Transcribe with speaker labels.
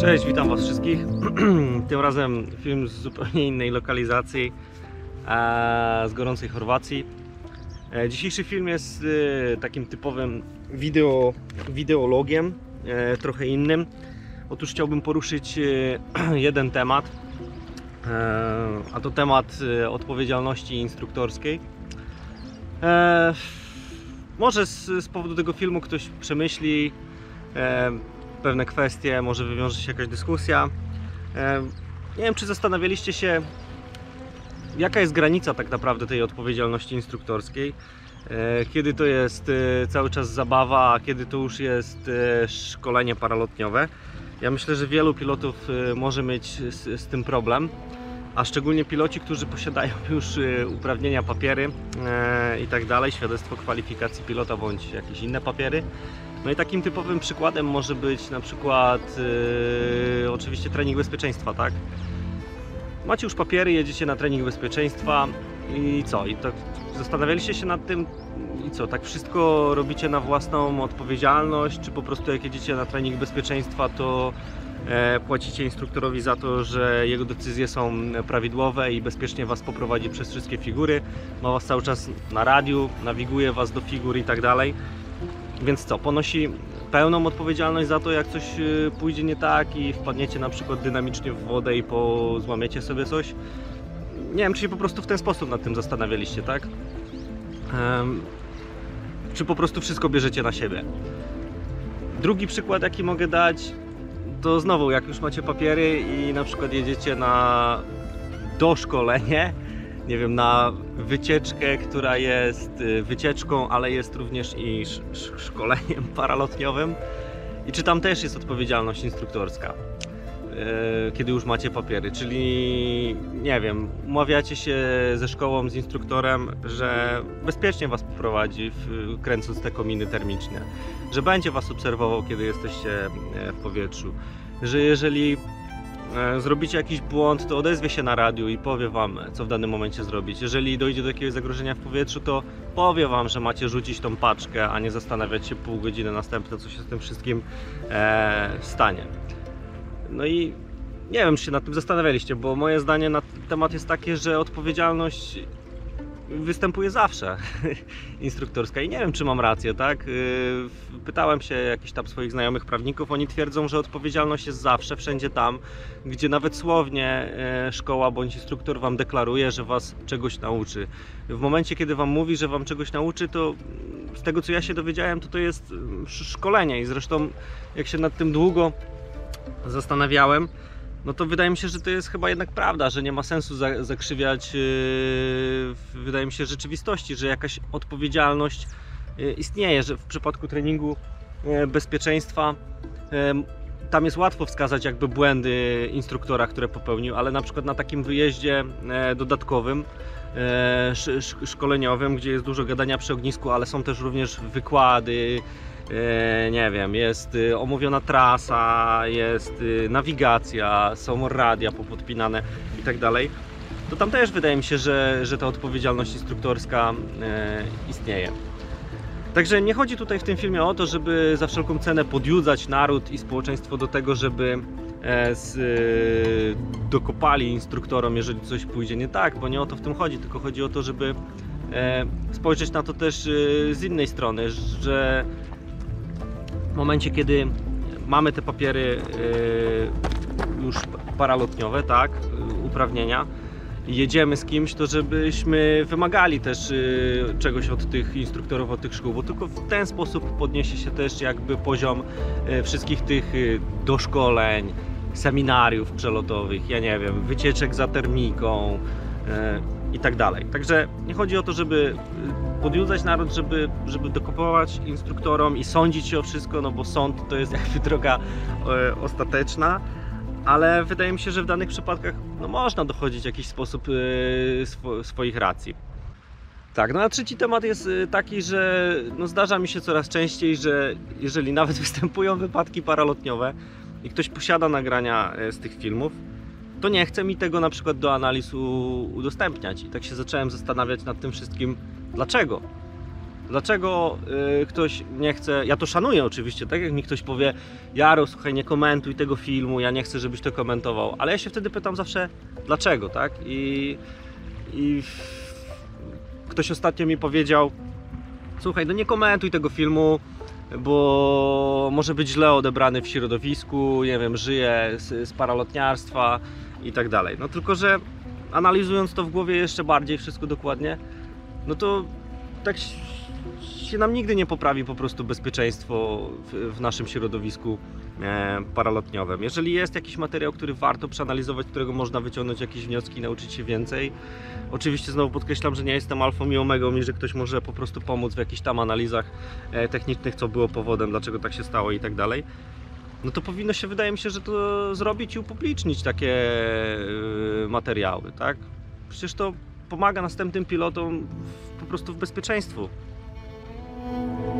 Speaker 1: Cześć, witam Was wszystkich. Tym razem film z zupełnie innej lokalizacji, z gorącej Chorwacji. Dzisiejszy film jest takim typowym wideologiem, trochę innym. Otóż chciałbym poruszyć jeden temat, a to temat odpowiedzialności instruktorskiej. Może z powodu tego filmu ktoś przemyśli pewne kwestie, może wywiąże się jakaś dyskusja. Nie wiem, czy zastanawialiście się, jaka jest granica tak naprawdę tej odpowiedzialności instruktorskiej. Kiedy to jest cały czas zabawa, a kiedy to już jest szkolenie paralotniowe. Ja myślę, że wielu pilotów może mieć z tym problem, a szczególnie piloci, którzy posiadają już uprawnienia, papiery i tak dalej, świadectwo kwalifikacji pilota bądź jakieś inne papiery. No i takim typowym przykładem może być na przykład oczywiście trening bezpieczeństwa, tak? Macie już papiery, jedziecie na trening bezpieczeństwa i co? I tak zastanawialiście się nad tym i co? Tak wszystko robicie na własną odpowiedzialność, czy po prostu jak jedziecie na trening bezpieczeństwa, to płacicie instruktorowi za to, że jego decyzje są prawidłowe i bezpiecznie Was poprowadzi przez wszystkie figury, ma Was cały czas na radiu, nawiguje Was do figur i tak dalej. Więc co, ponosi pełną odpowiedzialność za to, jak coś pójdzie nie tak i wpadniecie na przykład dynamicznie w wodę i złamiecie sobie coś? Nie wiem, czy się po prostu w ten sposób nad tym zastanawialiście, tak? Czy po prostu wszystko bierzecie na siebie? Drugi przykład, jaki mogę dać, to znowu, jak już macie papiery i na przykład jedziecie na doszkolenie, nie wiem, na wycieczkę, która jest wycieczką, ale jest również i szkoleniem paralotniowym. I czy tam też jest odpowiedzialność instruktorska, kiedy już macie papiery? Czyli, nie wiem, umawiacie się ze szkołą, z instruktorem, że bezpiecznie Was poprowadzi, kręcąc te kominy termiczne, że będzie Was obserwował, kiedy jesteście w powietrzu, że jeżeli zrobicie jakiś błąd, to odezwie się na radiu i powie Wam, co w danym momencie zrobić. Jeżeli dojdzie do jakiegoś zagrożenia w powietrzu, to powie Wam, że macie rzucić tą paczkę, a nie zastanawiać się pół godziny następne, co się z tym wszystkim stanie. No i nie wiem, czy się nad tym zastanawialiście, bo moje zdanie na ten temat jest takie, że odpowiedzialność występuje zawsze instruktorska i nie wiem, czy mam rację, tak? Pytałem się jakichś tam swoich znajomych prawników, oni twierdzą, że odpowiedzialność jest zawsze, wszędzie tam, gdzie nawet słownie szkoła bądź instruktor Wam deklaruje, że Was czegoś nauczy. W momencie, kiedy Wam mówi, że Wam czegoś nauczy, to z tego, co ja się dowiedziałem, to jest szkolenie i zresztą jak się nad tym długo zastanawiałem, no to wydaje mi się, że to jest chyba jednak prawda, że nie ma sensu zakrzywiać, wydaje mi się, rzeczywistości, że jakaś odpowiedzialność istnieje, że w przypadku treningu bezpieczeństwa tam jest łatwo wskazać jakby błędy instruktora, które popełnił, ale na przykład na takim wyjeździe dodatkowym, szkoleniowym, gdzie jest dużo gadania przy ognisku, ale są też również wykłady, nie wiem, jest omówiona trasa, jest nawigacja, są radia popodpinane i tak dalej, to tam też wydaje mi się, że ta odpowiedzialność instruktorska istnieje. Także nie chodzi tutaj w tym filmie o to, żeby za wszelką cenę podjudzać naród i społeczeństwo do tego, żeby dokopali instruktorom, jeżeli coś pójdzie nie tak, bo nie o to w tym chodzi, tylko chodzi o to, żeby spojrzeć na to też z innej strony, że w momencie, kiedy mamy te papiery już paralotniowe, tak, uprawnienia, jedziemy z kimś, to żebyśmy wymagali też czegoś od tych instruktorów, od tych szkół, bo tylko w ten sposób podniesie się też jakby poziom wszystkich tych doszkoleń, seminariów przelotowych, ja nie wiem, wycieczek za termiką i tak dalej. Także nie chodzi o to, żeby podjudzać naród, żeby dokopywać instruktorom i sądzić się o wszystko, no bo sąd to jest jakby droga ostateczna, ale wydaje mi się, że w danych przypadkach no, można dochodzić w jakiś sposób swoich racji. Tak, no a trzeci temat jest taki, że no, zdarza mi się coraz częściej, że jeżeli nawet występują wypadki paralotniowe i ktoś posiada nagrania z tych filmów, to nie chce mi tego na przykład do analiz udostępniać i tak się zacząłem zastanawiać nad tym wszystkim, dlaczego. Dlaczego ktoś nie chce, ja to szanuję oczywiście, tak jak mi ktoś powie: Jaro, słuchaj, nie komentuj tego filmu, ja nie chcę, żebyś to komentował, ale ja się wtedy pytam zawsze dlaczego, tak? I ktoś ostatnio mi powiedział: słuchaj, no nie komentuj tego filmu, bo może być źle odebrany w środowisku, nie wiem, żyje z paralotniarstwa i tak dalej. No tylko, że analizując to w głowie jeszcze bardziej, wszystko dokładnie, no to tak się nam nigdy nie poprawi po prostu bezpieczeństwo w naszym środowisku paralotniowym. Jeżeli jest jakiś materiał, który warto przeanalizować, z którego można wyciągnąć jakieś wnioski, nauczyć się więcej, oczywiście znowu podkreślam, że nie jestem alfą i omegą i że ktoś może po prostu pomóc w jakichś tam analizach technicznych, co było powodem, dlaczego tak się stało i tak dalej, no to powinno się, wydaje mi się, że to zrobić i upublicznić takie materiały, tak? Przecież to pomaga następnym pilotom po prostu w bezpieczeństwu.